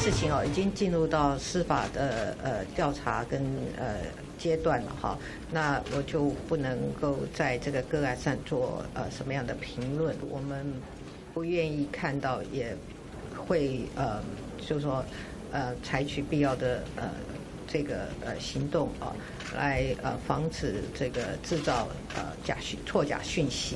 事情已经进入到司法的调查跟阶段了哈，那我就不能够在这个个案上做什么样的评论。我们不愿意看到，也会就是说采取必要的这个行动来防止这个制造错假讯息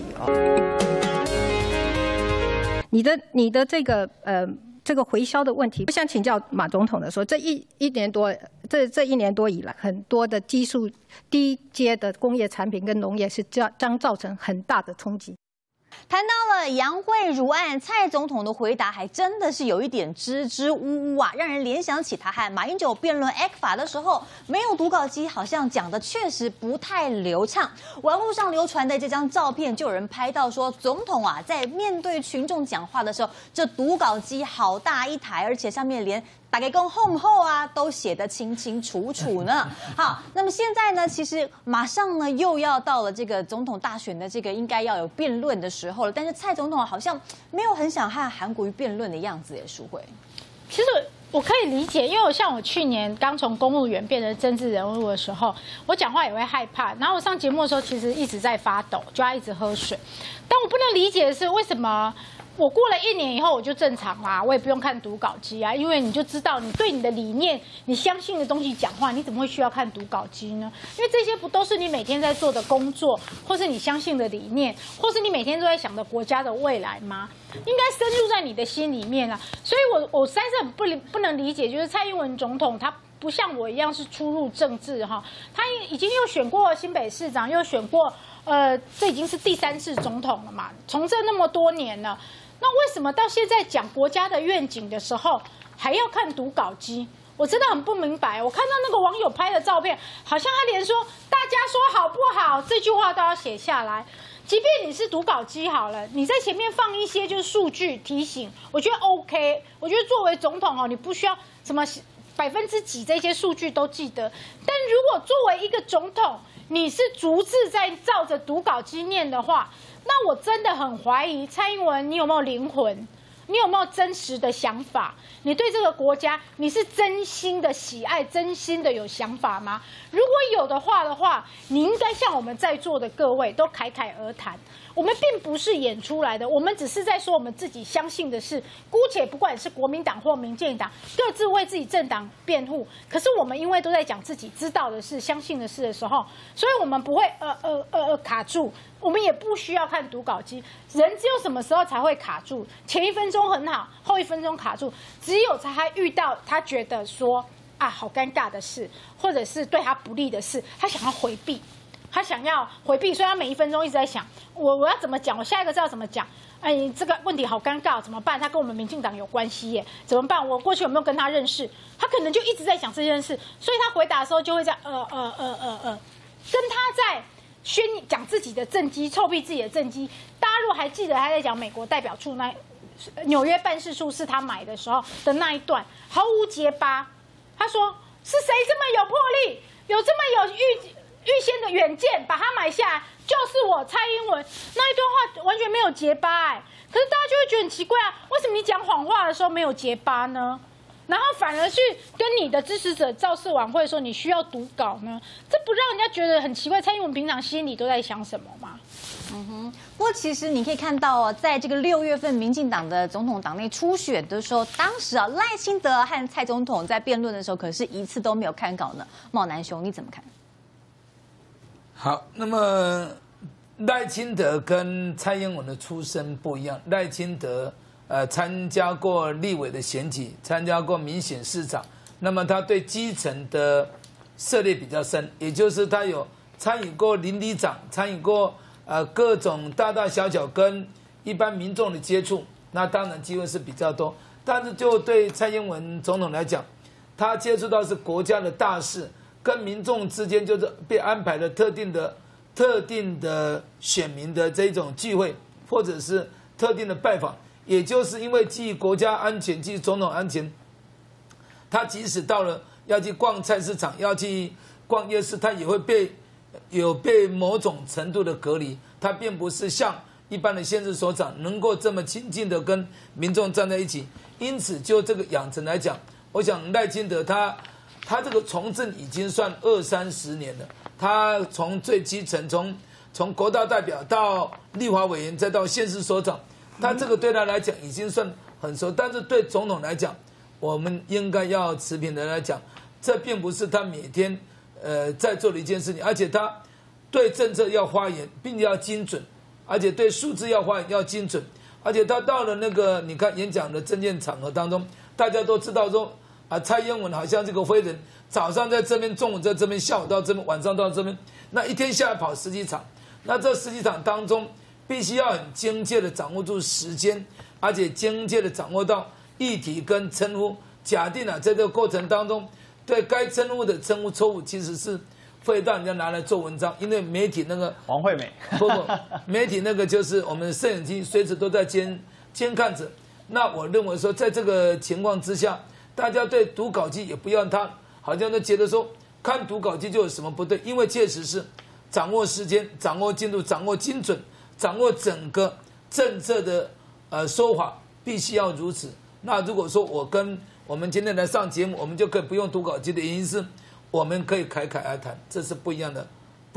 你的这个回销的问题，我想请教马总统的说，这一年多以来，很多的低阶的工业产品跟农业是将造成很大的冲击。 谈到了杨惠如案，蔡总统的回答还真的是有一点支支吾吾啊，让人联想起他和马英九辩论 ECFA 的时候，没有读稿机，好像讲的确实不太流畅。网络上流传的这张照片，就有人拍到说，总统啊在面对群众讲话的时候，这读稿机好大一台，而且上面连打给公后后啊，都写得清清楚楚呢。好，那么现在呢，其实马上呢又要到了这个总统大选的这个应该要有辩论的时候了，但是蔡总统好像没有很想和韩国瑜辩论的样子耶，淑慧。 其实我可以理解，因为我去年刚从公务员变成政治人物的时候，我讲话也会害怕，然后我上节目的时候其实一直在发抖，就要一直喝水。但我不能理解的是为什么。我过了1年以后我就正常啦，我也不用看读稿机啊，因为你就知道你对你的理念、你相信的东西讲话，你怎么会需要看读稿机呢？因为这些不都是你每天在做的工作，或是你相信的理念，或是你每天都在想的国家的未来吗？应该深入在你的心里面啊。所以我实在是很不能理解，就是蔡英文总统他不像我一样是初入政治哈，他已经又选过新北市长，又选过这已经是第3次总统了嘛，从政那么多年了。那为什么到现在讲国家的愿景的时候还要看读稿机？我真的很不明白。我看到那个网友拍的照片，好像他连说大家说好不好这句话都要写下来。即便你是读稿机好了，你在前面放一些就是数据提醒，我觉得 OK。我觉得作为总统你不需要什么%几这些数据都记得。但如果作为一个总统，你是逐字在照着读稿机念的话，那我真的很怀疑蔡英文，你有没有灵魂？你有没有真实的想法？你对这个国家，你是真心的喜爱、真心的有想法吗？如果有的话，你应该像我们在座的各位都侃侃而谈。我们并不是演出来的，我们只是在说我们自己相信的事。姑且不管是国民党或民进党，各自为自己政党辩护。可是我们因为都在讲自己知道的事、相信的事的时候，所以我们不会卡住。我们也不需要看读稿机，人只有什么时候才会卡住？前1分钟很好，后1分钟卡住，只有他遇到他觉得说啊好尴尬的事，或者是对他不利的事，他想要回避。所以他每1分钟一直在想，我要怎么讲，我下一个是要怎么讲？哎，这个问题好尴尬，怎么办？他跟我们民进党有关系耶，怎么办？我过去有没有跟他认识？他可能就一直在想这件事，所以他回答的时候就会这样跟他在讲自己的政绩，臭屁自己的政绩。大家如果还记得他在讲美国代表处纽约办事处是他买的时候的那一段，毫无结巴。他说是谁这么有魄力，有这么有预先的远见，把它买下来，就是我蔡英文。那一段话完全没有结巴可是大家就会觉得很奇怪啊，为什么你讲谎话的时候没有结巴呢？然后反而去跟你的支持者造势晚会说你需要读稿呢？这不让人家觉得很奇怪？蔡英文平常心里都在想什么吗？ 不过其实你可以看到在这个6月份民进党的总统党内初选的时候，当时赖清德和蔡总统在辩论的时候，可是一次都没有看稿呢。茂南兄，你怎么看？ 好，那么赖清德跟蔡英文的出身不一样，赖清德参加过立委的选举，参加过民选市长，那么他对基层的涉猎比较深，也就是他有参与过邻里长，参与过各种大大小小跟一般民众的接触，那当然机会是比较多。但是就对蔡英文总统来讲，他接触到是国家的大事，跟民众之间就是被安排了特定的选民的这种聚会，或者是特定的拜访。也就是因为基于国家安全、基于总统安全，他即使到了要去逛菜市场、要去逛夜市，他也会被某种程度的隔离。他并不是像一般的县市首长能够这么亲近的跟民众站在一起。 因此就这个养成来讲，我想赖清德他这个从政已经算20-30年了，他从最基层从国大代表到立法委员再到县市首长，他这个对他来讲已经算很熟，但是对总统来讲，我们应该要持平的来讲，这并不是他每天在做的一件事情，而且他对政策要发言，并且要精准，而且对数字要发言要精准，而且他到了那个你看演讲的政见场合当中，大家都知道说蔡英文好像这个飞人，早上在这边，中午在这边，下午到这边，晚上到这边，那一天下来跑10几场，那这10几场当中，必须要很精确的掌握住时间，而且精确的掌握到议题跟称呼。假定在这个过程当中，对该称呼的称呼错误，其实是会让人家拿来做文章，因为媒体那个王惠美不，媒体那个就是我们的摄影机随时都在监看着。那我认为说，在这个情况之下，大家对读稿机也不要他好像都觉得说看读稿机就有什么不对，因为确实是掌握时间、掌握进度、掌握精准、掌握整个政策的说法，必须要如此。那如果说我们今天来上节目，我们就可以不用读稿机的原因是，我们可以侃侃而谈，这是不一样的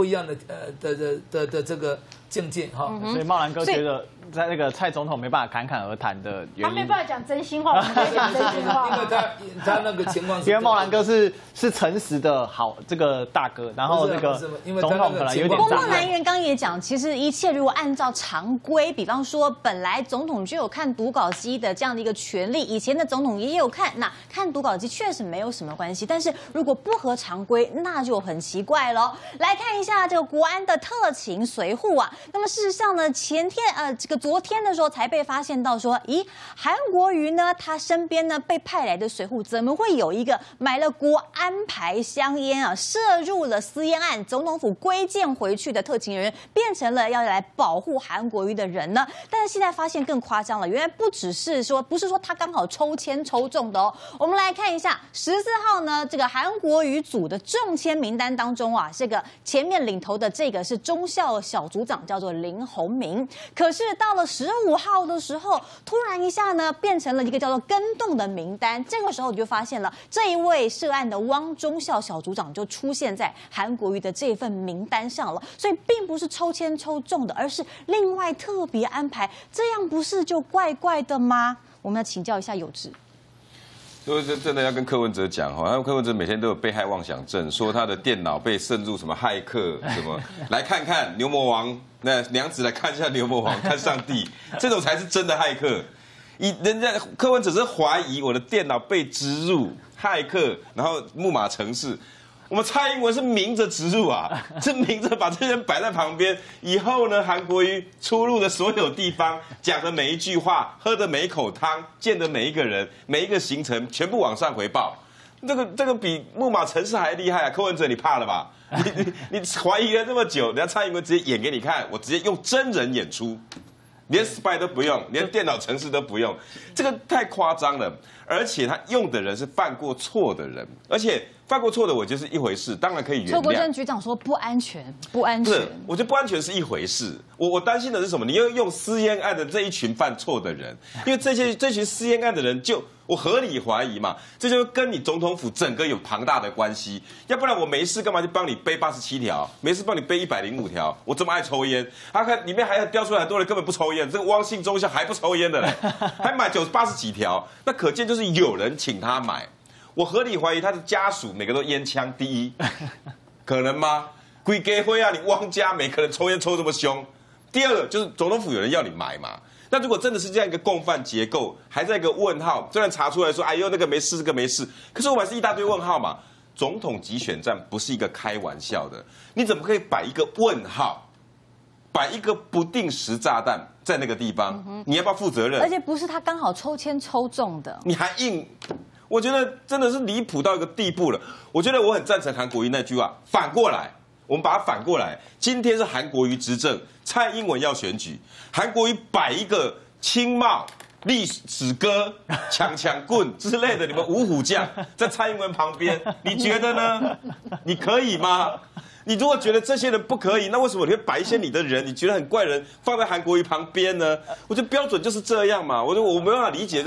这个境界哈。 所以茂兰哥觉得，在那个蔡总统没办法侃侃而谈的原因， 他没办法讲真心话，我们可以讲真心话。 因为他那个情况是， 因为茂兰哥是诚实的好这个大哥，然后那个总统可能有点不过障碍。 茂兰议员刚刚也讲，其实一切如果按照常规，比方说本来总统就有看读稿机的这样的一个权利，以前的总统也有看，那看读稿机确实没有什么关系。但是如果不合常规，那就很奇怪了。来看一下这个国安的特勤随护啊，那么事实上呢，昨天的时候才被发现到说，咦，韩国瑜呢，他身边呢被派来的随护怎么会有一个买了国安牌香烟啊，涉入了私烟案，总统府归建回去的特勤人员，变成了要来保护韩国瑜的人呢？但是现在发现更夸张了，原来不是说他刚好抽签抽中的哦。我们来看一下14号呢，这个韩国瑜组的中签名单当中啊，这个前面领头的这个是中校小组长，叫做林鸿明。可是到了15号的时候，突然一下呢，变成了一个叫做跟动的名单。这个时候你就发现了，这一位涉案的汪中校小组长就出现在韩国瑜的这份名单上了。所以并不是抽签抽中的，而是另外特别安排，这样不是就怪怪的吗？我们要请教一下有志。 所以真的要跟柯文哲讲哈，柯文哲每天都有被害妄想症，说他的电脑被渗入什么骇客什么，来看看牛魔王，那娘子来看一下牛魔王，看上帝，这种才是真的骇客。人家柯文哲是怀疑我的电脑被植入骇客，然后木马程式。我们蔡英文是明着植入啊，是明着把这些人摆在旁边。以后呢，韩国瑜出入的所有地方，讲的每一句话，喝的每一口汤，见的每一个人，每一个行程，全部往上回报。这个比木马程式还厉害啊！柯文哲，你怕了吧？你怀疑了这么久，人家蔡英文直接演给你看，我直接用真人演出。连 spy 都不用，连电脑程式都不用，这个太夸张了。而且他用的人是犯过错的人，而且犯过错的我就是一回事，当然可以原谅。邱国正局长说不安全，不安全。 不是，我觉得不安全是一回事。我担心的是什么？你要用私烟案的这一群犯错的人，因为这群私烟案的人我合理怀疑嘛，这就跟你总统府整个有庞大的关系。要不然我没事干嘛就帮你背87条，没事帮你背105条？我这么爱抽烟，看里面还调出来很多人根本不抽烟，这个汪姓中校还不抽烟的嘞，还买80几条，那可见就是有人请他买。我合理怀疑他的家属每个都烟枪第一，可能吗？规家会啊，你汪家每个人抽烟抽这么凶。第二个就是总统府有人要你买嘛。那如果真的是这样一个共犯结构，还在一个问号，虽然查出来说，哎呦那个没事，这个没事，可是我还是一大堆问号嘛。总统集选战不是一个开玩笑的，你怎么可以摆一个问号，摆一个不定时炸弹在那个地方？你要不要负责任？ 而且不是他刚好抽签抽中的， 你还硬，我觉得真的是离谱到一个地步了。我觉得我很赞成韩国瑜那句话，反过来。我们把它反过来，今天是韩国瑜执政，蔡英文要选举，韩国瑜摆一个青帽、历史歌、抢棍之类的，你们五虎将在蔡英文旁边，你觉得呢？你可以吗？你如果觉得这些人不可以，那为什么你会摆一些你的人，你觉得很怪人放在韩国瑜旁边呢？我觉得标准就是这样嘛。我没办法理解，就是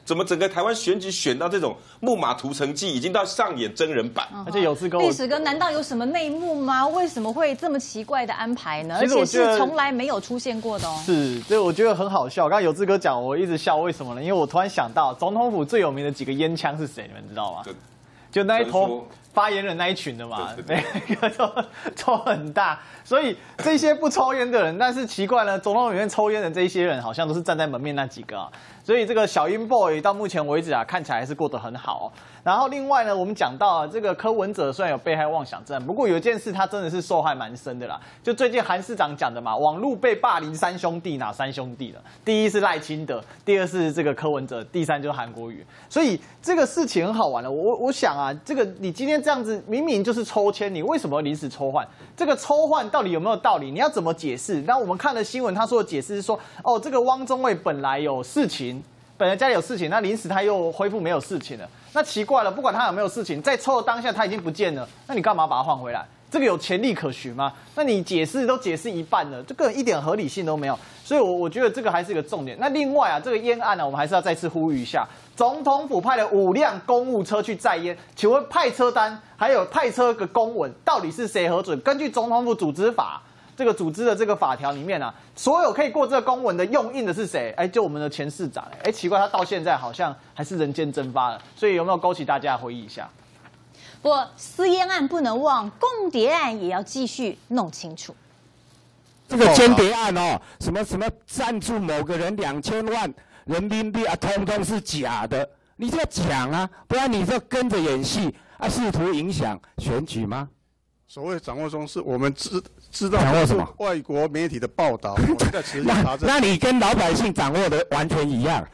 怎么整个台湾选举选到这种木马屠城记，已经到上演真人版？ 而且有志哥， 历史哥难道有什么内幕吗？为什么会这么奇怪的安排呢？而且是从来没有出现过的哦。 是，所以我觉得很好笑。刚刚有志哥讲，我一直笑，为什么呢？因为我突然想到，总统府最有名的几个烟枪是谁？你们知道吗？就那一头发言人那一群的嘛，每个都很大，所以这些不抽烟的人，但是奇怪呢，总统里面抽烟的这些人，好像都是站在门面那几个啊。所以这个小英 boy 到目前为止啊，看起来还是过得很好哦。然后另外呢，我们讲到啊，这个柯文哲虽然有被害妄想症，不过有一件事他真的是受害蛮深的啦。就最近韩市长讲的嘛，网络被霸凌三兄弟，哪三兄弟了？第一是赖清德，第二是这个柯文哲，第三就是韩国瑜。所以这个事情很好玩了。我想啊，这个你今天这样子，明明就是抽签，你为什么临时抽换？这个抽换到底有没有道理？你要怎么解释？那我们看了新闻，他说的解释是说，哦，这个汪中卫本来有事情。本来家里有事情，那临时他又恢复没有事情了，那奇怪了，不管他有没有事情，在抽的当下他已经不见了，那你干嘛把他换回来？这个有前例可循吗？那你解释都解释一半了，这个一点合理性都没有，所以我觉得这个还是一个重点。那另外啊，这个烟案呢，我们还是要再次呼吁一下，总统府派了5辆公务车去载烟，请问派车单还有派车的公文到底是谁核准？根据总统府组织法。这个组织的这个法条里面啊，所有可以过这个公文的用印的是谁？哎，就我们的前市长。哎，奇怪，他到现在好像还是人间蒸发了。所以有没有勾起大家回忆一下？ 不过私烟案不能忘，共谍案也要继续弄清楚。 这个间谍案哦，什么赞助某个人2000万人民币啊，通通是假的。你就要讲啊，不然你就跟着演戏啊，试图影响选举吗？ 所谓掌握中是我们知道掌握什么？ 外国媒体的报道，我们在持续查证。 那你跟老百姓掌握的完全一样。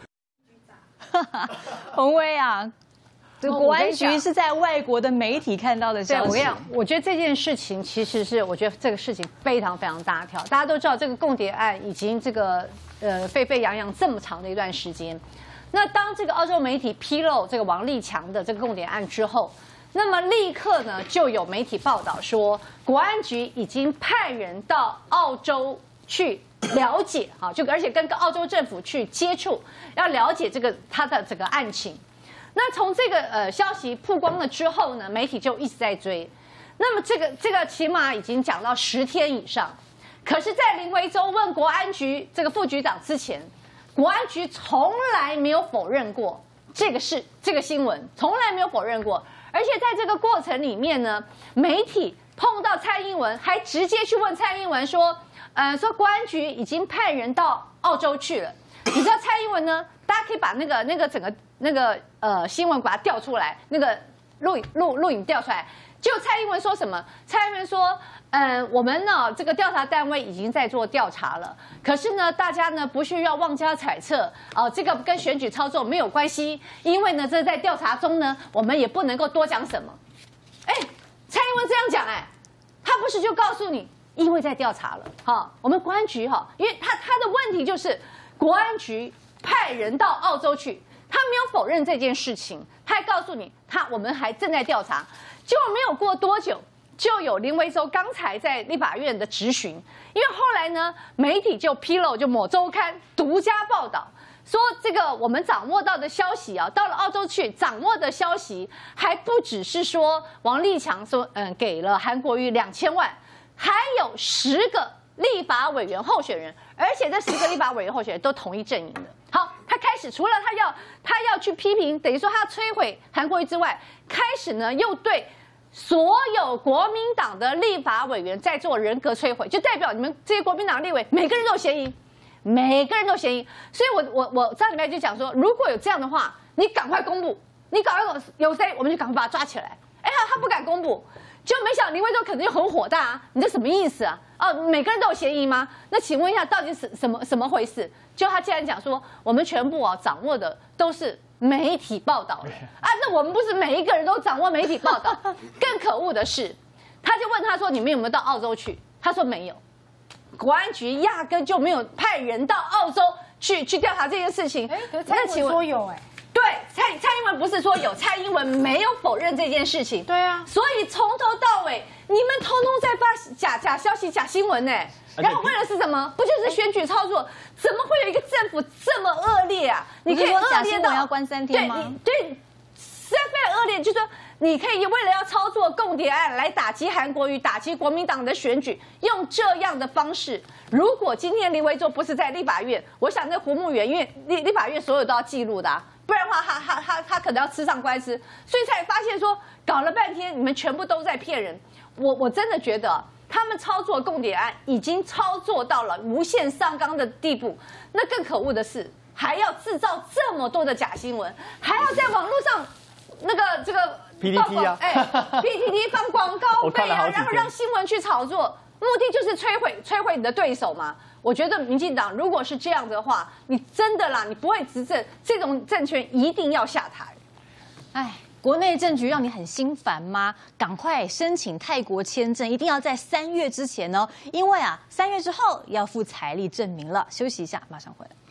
洪威啊，这国安局是在外国的媒体看到的消息。 我觉得这件事情其实是，我觉得这个事情非常非常大条。大家都知道，这个共谍案已经这个沸沸扬扬这么长的一段时间。那当这个澳洲媒体披露这个王立强的这个共谍案之后，那么立刻呢，就有媒体报道说，国安局已经派人到澳洲去了解啊，而且跟澳洲政府去接触，要了解这个他的整个案情。那从这个消息曝光了之后呢，媒体就一直在追。那么这个起码已经讲到10天以上。可是，在林维洲问国安局这个副局长之前，国安局从来没有否认过这个新闻，从来没有否认过。而且在这个过程里面呢，媒体碰到蔡英文，还直接去问蔡英文说，说国安局已经派人到澳洲去了。你知道蔡英文呢？大家可以把那个整个新闻把它调出来，那个录影调出来。就蔡英文说什么？蔡英文说，我们呢这个调查单位已经在做调查了，可是呢大家呢不需要妄加揣测，这个跟选举操作没有关系，因为呢这在调查中呢，我们也不能够多讲什么。蔡英文这样讲，他不是就告诉你，因为在调查了，我们国安局因为他的问题就是国安局派人到澳洲去，他没有否认这件事情，他还告诉你，我们还正在调查。结果没有过多久，就有林维洲刚才在立法院的质询，因为后来呢，媒体就披露，就某周刊独家报道说，这个我们掌握到的消息啊，到了澳洲去掌握的消息，还不只是说王立强说，给了韩国瑜2000万，还有10个立法委员候选人，而且这10个立法委员候选人都同一阵营的。好，他开始除了他要去批评，等于说他摧毁韩国瑜之外，开始呢又对所有国民党的立法委员在做人格摧毁，就代表你们这些国民党立委每个人都有嫌疑，每个人都有嫌疑。所以我上礼拜就讲说，如果有这样的话，你赶快公布，你赶快有谁，我们就赶快把他抓起来。他不敢公布，就没想林维洲可能就很火大啊！你这什么意思啊？每个人都有嫌疑吗？那请问一下，到底是什么回事？就他竟然讲说，我们全部掌握的都是媒体报道的那我们不是每一个人都掌握媒体报道？更可恶的是，他就问他说，你们有没有到澳洲去？他说没有，国安局压根就没有派人到澳洲去调查这件事情。 可是蔡英文说有对， 蔡英文不是说有，蔡英文没有否认这件事情。 对啊， 所以从头到尾，你们通通在发假消息、假新闻呢。然后为了是什么？不就是选举操作？怎么会有一个政府这么恶劣啊？ 你可以说假新闻要关3天吗？ 对，实在非常恶劣，就是说你可以为了要操作共谍案来打击韩国瑜、打击国民党的选举，用这样的方式。如果今天林为洲不是在立法院，我想那胡慕元，因为立法院所有都要记录的啊，不然的话他可能要吃上官司，所以才发现说搞了半天你们全部都在骗人。我真的觉得他们操作共谍案已经操作到了无限上纲的地步。那更可恶的是，还要制造这么多的假新闻，还要在网络上这个 PTT 啊 ，PTT 放广告费啊，然后让新闻去炒作，目的就是摧毁你的对手嘛。我觉得民进党如果是这样的话，你真的啦，你不会执政，这种政权一定要下台。 哎。国内政局让你很心烦吗？赶快申请泰国签证，一定要在3月之前哦，因为3月之后要附财力证明了。休息一下，马上回来。